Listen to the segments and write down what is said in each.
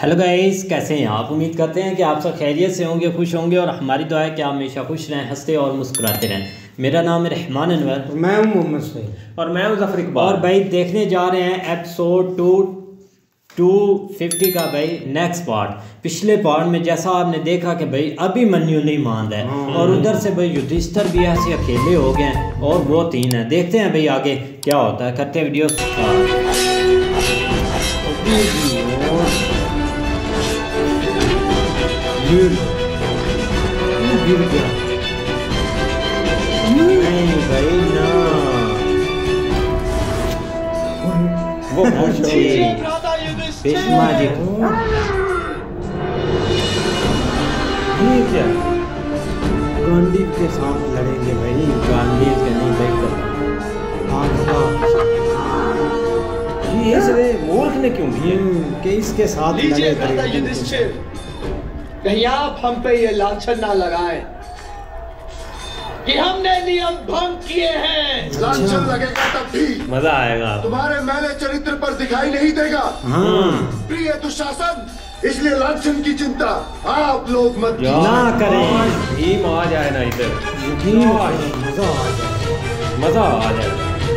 Hello guys, कैसे हैं आप। उम्मीद करते हैं कि आप सब खैरियत से होंगे, खुश होंगे और हमारी दुआ है कि आप हमेशा खुश रहें, हंसते और मुस्कुराते रहें। मेरा नाम है रहमान अनवर, मैं हूं मोहम्मद सईद और मैं हूं ज़फर इकबाल। और भाई देखने जा रहे हैं एपिसोड 250 का भाई नेक्स्ट पार्ट। पिछले पार्ट में जैसा आपने देखा कि भाई अभी मन्यू नहीं मान है और उधर से भाई युधिष्ठिर भी ऐसे अकेले हो गए हैं और वो 3 हैं। देखते हैं भाई आगे क्या होता है, करते हैं वीडियो गिर गया। नहीं भाई ना, वो भीष्मा जी ये क्या गांडीव के साथ लड़ेंगे भाई। गांधी के नहीं भाई ये इसने मूर्ख ने क्यों किए? कि इसके साथ लीजिए लड़े दादा युधिष्ठिर, कहीं आप हम पे ये लांछन ना लगाएं कि हमने नियम भंग किए हैं। लांछन लगेगा तब भी मजा आएगा। तुम्हारे मैले चरित्र पर दिखाई नहीं देगा। प्रिय दुशासन, इसलिए लांछन की चिंता आप लोग मत ना करें। भीम आ जाए ना इधर, मजा आ जाए। मजा आ जाए।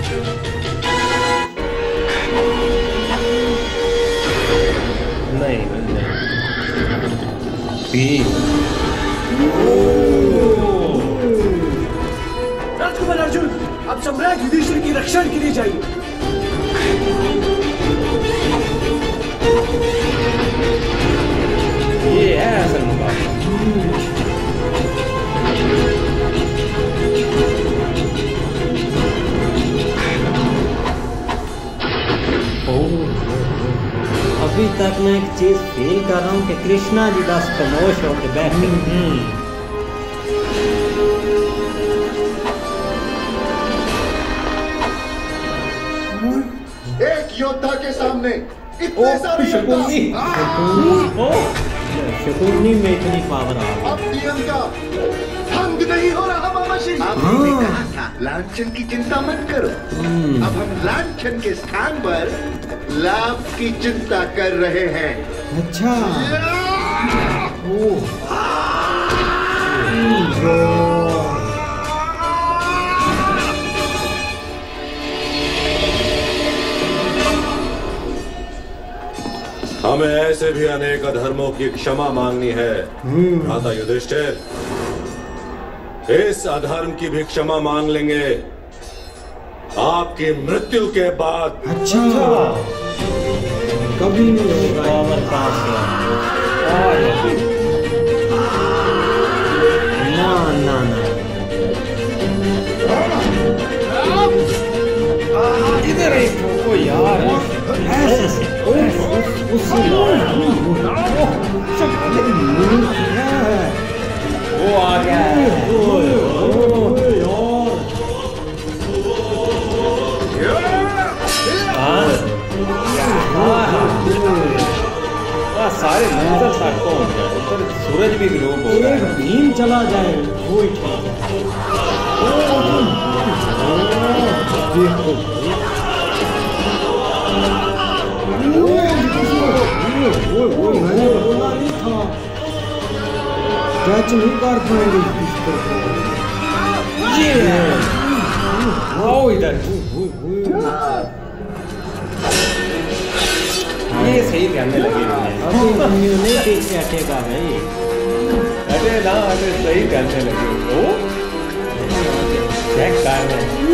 नहीं भीम राजकुमार अर्जुन, अब सम्राट युधिष्ठिर की रक्षा के लिए जाइए। ये है असल मुकाबला। अभी तक मैं एक चीज फील कर रहा हूँ कि कृष्णा जी बस खामोश होकर बैठे। एक योद्धा के सामने इतने सारे शकुनी। शकुनी में इतनी पावर आ गई। अब नियम का भंग नहीं हो रहा मामा जी। आपने कहा था लांछन की चिंता मत करो। अब हम लांछन के स्थान पर लाभ की चिंता कर रहे हैं। अच्छा हमें ऐसे भी अनेक अधर्मों की क्षमा मांगनी है भ्राता युधिष्ठिर। इस अधर्म की भी क्षमा मांग लेंगे आपकी मृत्यु के बाद। अच्छा कभी नहीं होगा। पावर पास ना ना ना, इधर एक ठोको यार। ऐसे वो आ गया है। सारे मंजर तक पहुंच गए। ऊपर सूरज भी ग्लोब हो रहा है। भीम चला जाए वो ही ठीक है। देखो मैंने बोला नहीं था कैच नहीं कर पाएंगे इसको। आओ इधर। ये सही कहने लगे हैं। अभी मन्यू नहीं पीछे हटेगा भाई। अरे ना, अरे सही कहने लगे। ओ चेक कर रहे हैं।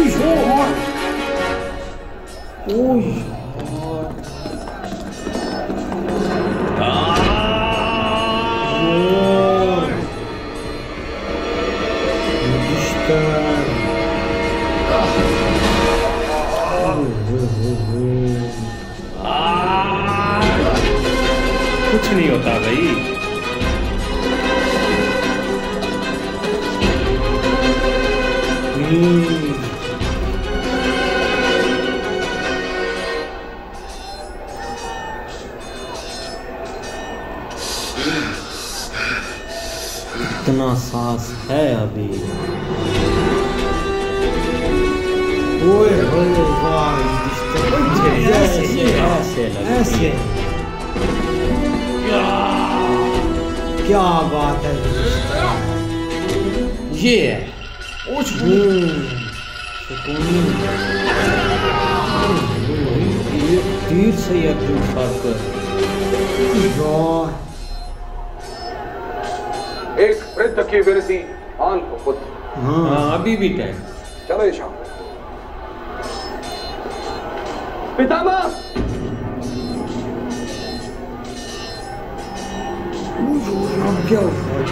कुछ नहीं होता भाई। इतना सांस है अभी। ओए ओए वाह ऐसे ऐसे लगे। क्या बात है। ये है तीर से अब्दुल साहब एक वृद्ध की विरती आन को पुत्र। हाँ अभी भी टाइम। चलो ईशान। पितामह क्या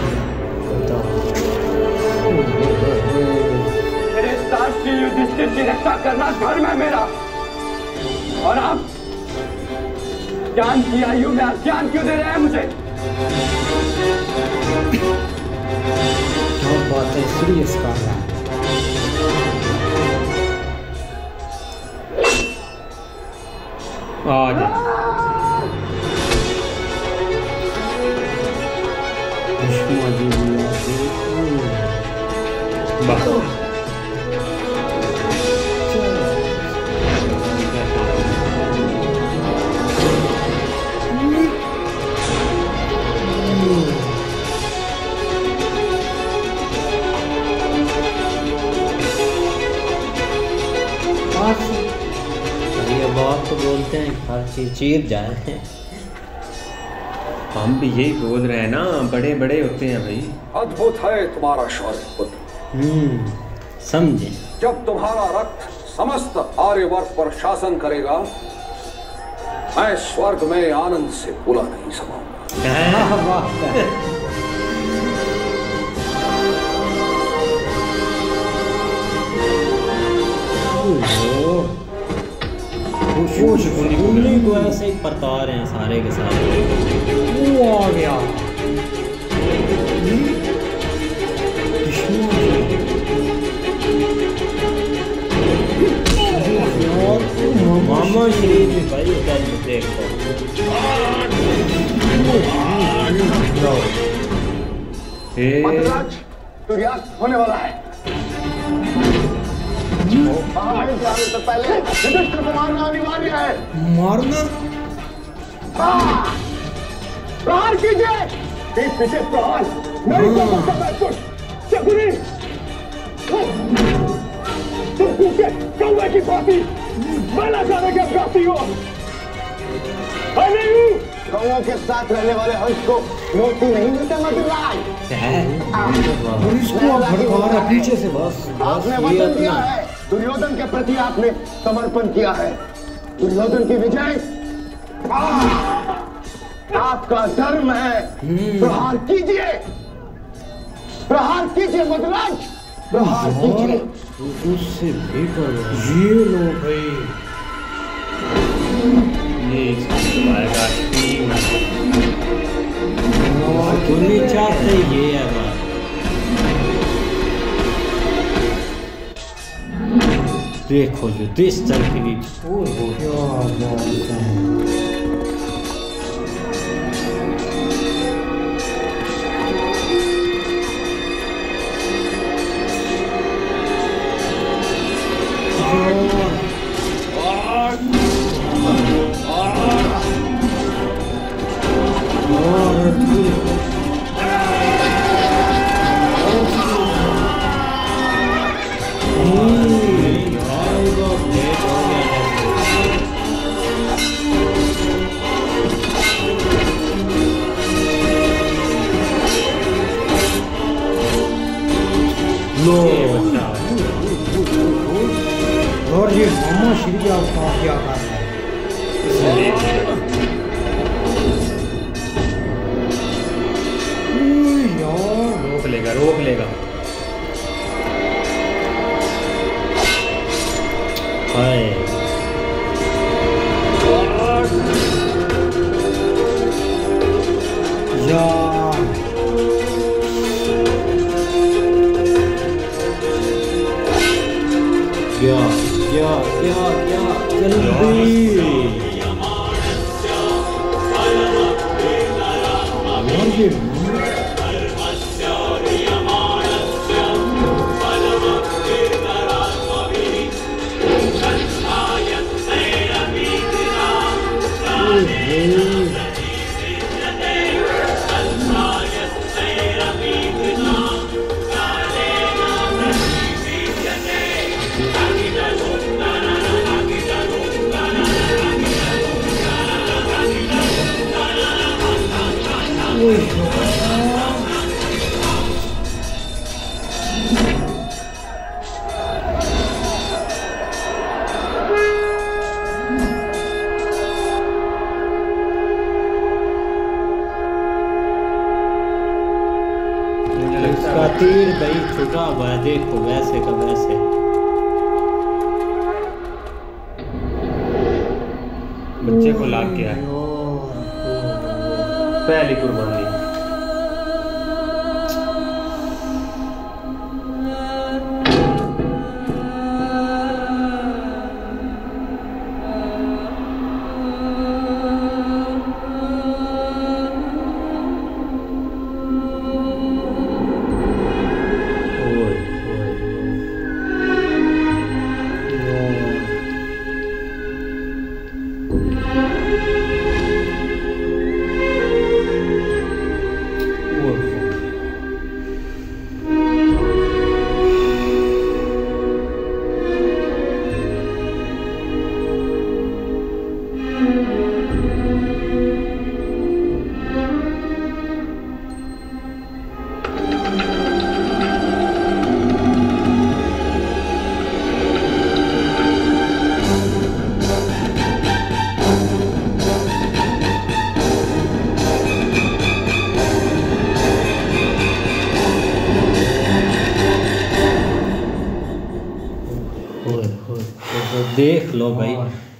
मेरे साक्षी युधिष्ठिर की रक्षा करना धर्म है मेरा। और आप ज्ञान की आयु में अज्ञान क्यों दे रहे हैं मुझे? क्या बात है, सीरियस कर रहा है। आ जा। बस ये बात तो बोलते हैं हर चीज चीर जाए। हम भी यही बोल रहे हैं ना, बड़े बड़े होते हैं भाई। अद्भुत है तुम्हारा शौर्य पुत्र। समझे। जब तुम्हारा रक्त समस्त आर्यवर्त पर शासन करेगा, मैं स्वर्ग में आनंद से भूला नहीं समाऊंगा। उंगली को ऐसे ही परता रहे हैं सारे के सारे। वो आ गया। मामा शरीफ भी भाई उधर देखो। मंत्रराज, सूर्यास्त होने वाला है। जाने से पहले युधिष्ठिर को मारना अनिवार्य है। मारना? प्रहार कीजिए। पीछे प्रहार नहीं कर सकता कुछ। शकुनी, तुम कूदे कौवे की भांति मैला जाने के अभ्यासी हो। कौवों के साथ रहने वाले हंस को मोती नहीं मिलते मंत्रराज। इसको भड़का रहा पीछे से। बस आपने वचन दिया है, दुर्योधन के प्रति आपने समर्पण किया है। दुर्योधन की विजय आपका धर्म है। प्रहार कीजिए, प्रहार कीजिए मंत्रराज, प्रहार कीजिए। उससे बेकार ये लो भाई। ये तुम्हें चाहते ये है बात। देखो युधिष्ठिर की भी क्या बात है। और ये मामा श्री क्या कर रहा है। रोक लेगा, रोक लेगा। हाय क्या जल्दी। तीर भाई छुटा हुआ है, देखो वैसे का वैसे। बच्चे को लाग गया, पहली कुर्बानी। देख लो भाई,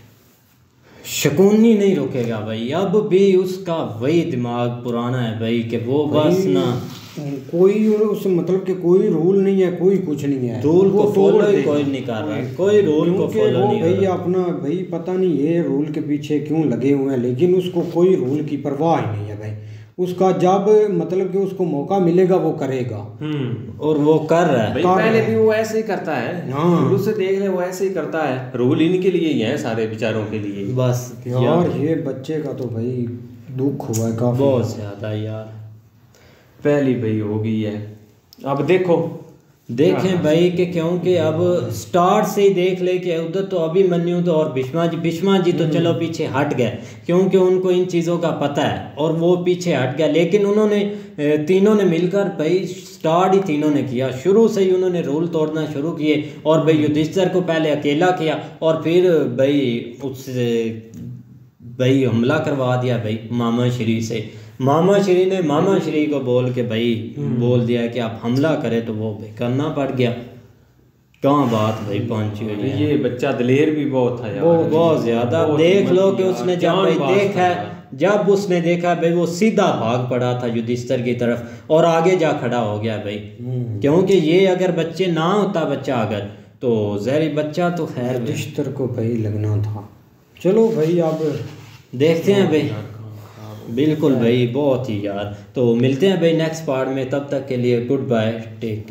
शकुनी नहीं रुकेगा भाई। अब भी उसका वही दिमाग पुराना है भाई कि वो बस ना कोई उस मतलब कि कोई रूल नहीं है, कोई कुछ नहीं है। रूल को फॉलो ही कोई नहीं कर रहा, कोई रूल को फॉलो नहीं भाई अपना भाई पता नहीं ये रूल के पीछे क्यों लगे हुए हैं, लेकिन उसको कोई रूल की परवाह ही नहीं है भाई। उसका जब मतलब कि उसको मौका मिलेगा वो करेगा, और वो कर रहा है भाई। पहले भी वो ऐसे ही करता है, हाँ। शुरू से देख रहे वो ऐसे ही करता है। रूल इनके लिए ही है, सारे बेचारों के लिए बस यार। ये बच्चे का तो भाई दुख हुआ है काफी, बहुत ज्यादा यार। पहली भाई हो गई है। अब देखो देखें भाई कि क्योंकि अब स्टार्ट से ही देख ले कि उधर तो अभी मन्यू तो और भीष्मा जी तो चलो पीछे हट गए, क्योंकि उनको इन चीज़ों का पता है और वो पीछे हट गया। लेकिन उन्होंने तीनों ने मिलकर भाई स्टार्ट ही तीनों ने किया, शुरू से ही उन्होंने रूल तोड़ना शुरू किए। और भाई युधिष्ठिर को पहले अकेला किया और फिर भाई उससे भाई हमला करवा दिया भाई मामा श्री से। मामा श्री ने मामा श्री को बोल के भाई बोल दिया कि आप हमला करें, तो वो भाई करना पड़ गया। कहाँ बात भाई पहुंची हुई है। ये बच्चा दलेर भी बहुत था यार, बहुत ज्यादा। देख लो कि उसने जब भाई देखा, जब उसने देखा भाई वो सीधा भाग पड़ा था युधिष्ठिर की तरफ और आगे जा खड़ा हो गया भाई। क्योंकि ये अगर बच्चे ना होता बच्चा अगर तो जहरी बच्चा तो खैर युधिष्ठिर को भाई लगना था। चलो भाई अब देखते हैं भाई। बिल्कुल भाई, बहुत ही यार। तो मिलते हैं भाई नेक्स्ट पार्ट में, तब तक के लिए गुड बाय, टेक।